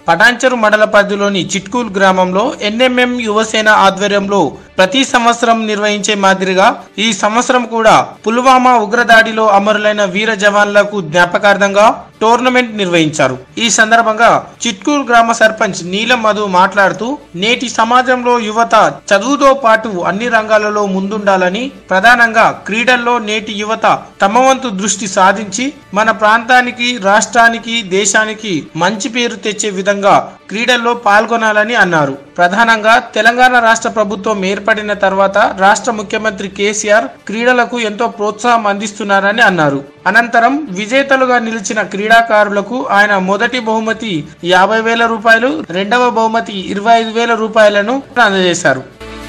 పటాన్చెరు మండల పరిధిలోని చిట్కూల్ గ్రామంలో ఎన్ఎంఎం యువసేన ఆధ్వర్యంలో ప్రతి సంవత్సరం నిర్వహించే మాదిరిగా ఈ సంవత్సరం కూడా పుల్వామా ఉగ్రదాడిలో అమరులైన వీర జవాన్లకు జ్ఞాపకార్థంగా టోర్నమెంట్ నిర్వహించారు। ఈ సందర్భంగా చిట్కూల్ గ్రామ సర్పంచ్ నీలం మధు మాట్లాడుతూ నేటి సమాజంలో యువత చదువుతో పాటు అన్ని రంగాలలో ముందుండాలని, ప్రధానంగా క్రీడల్లో నేటి యువత తమ వంతు దృష్టి సాధించి మన ప్రాంతానికి, రాష్ట్రానికి, దేశానికి మంచి పేరు తెచ్చే విధంగా క్రీడల్లో పాల్గొనాలని అన్నారు। ప్రధానంగా తెలంగాణ రాష్ట్ర ప్రభుత్వం ఏర్పడిన తర్వాత రాష్ట్ర ముఖ్యమంత్రి కేసీఆర్ క్రీడలకు ఎంతో ప్రోత్సాహం అందిస్తున్నారని అన్నారు। అనంతరం విజేతలుగా నిలిచిన క్రీడాకారులకు ఆయన మొదటి బహుమతి 50,000 రూపాయలు, రెండవ బహుమతి 25,000 రూపాయలను అందజేశారు।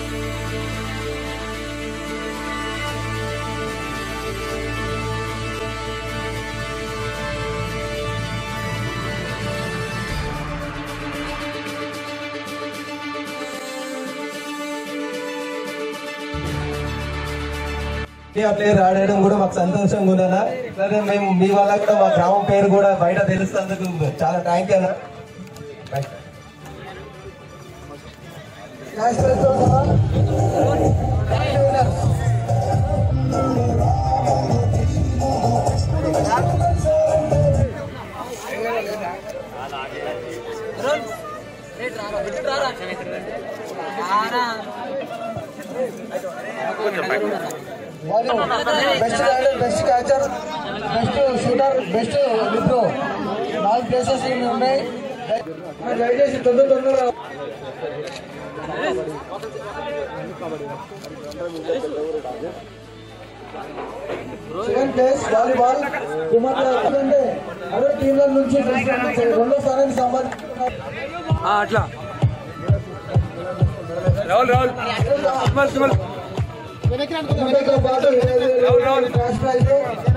ప్లేయర్ ఆడడం కూడా మాకు సంతోషంగా ఉందన్నా। సరే మేము మీ వల్ల కూడా మా గ్రామం పేరు కూడా బయట తెలుస్తున్నందుకు చాలా థ్యాంక్ యూ అన్న। Best raider, best catcher, best shooter, best libero 4 places ఉన్నాయి। దయచేసి తొందరగా సెకండ్ ప్లేస్ వాలీబాల్ కుమార్ అంటే అదే టీంల నుంచి రెండో స్థానాన్ని సంపాదించుకున్నారు। అట్లా రాహుల్ పాటు